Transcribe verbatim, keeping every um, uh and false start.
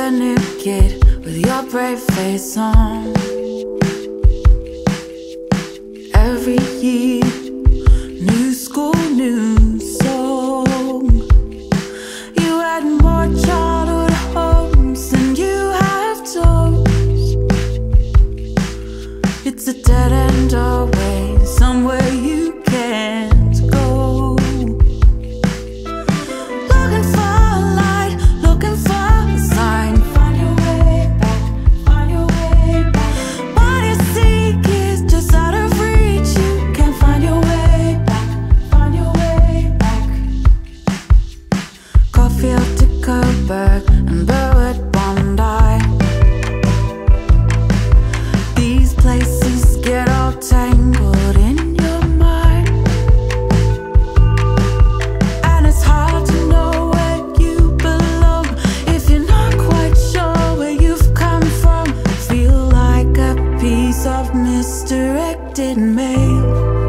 a new kid with your brave face on. Every year, new school, new song. You had more childhood homes than you have toes. It's a dead end always, somewhere you can't go. Looking for a light, looking for a sign. Find your way back, find your way back. What you seek is just out of reach. You can't find your way back, find your way back. Caulfield to Coburg and Burwood Bondi. These places get all tangled in your mind, and it's hard to know where you belong if you're not quite sure where you've come from. Feel like a piece of misdirected mail.